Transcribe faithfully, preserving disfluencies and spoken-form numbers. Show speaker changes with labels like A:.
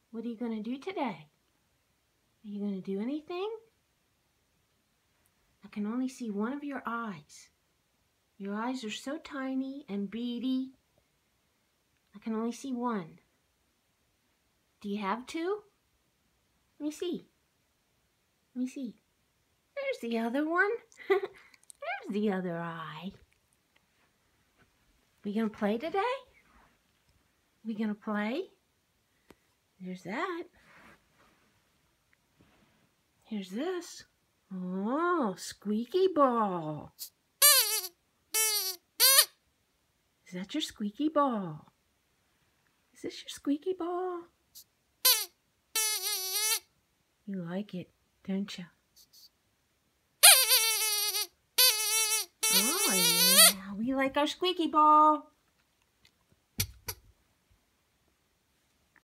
A: What are you going to do today? Are you going to do anything? I can only see one of your eyes. Your eyes are so tiny and beady. I can only see one. Do you have two? Let me see. Let me see. There's the other one. There's the other eye. We gonna play today? We gonna play? There's that. Here's this. Oh, squeaky ball. Is that your squeaky ball? Is this your squeaky ball? You like it, don't you? Oh, yeah. We like our squeaky ball.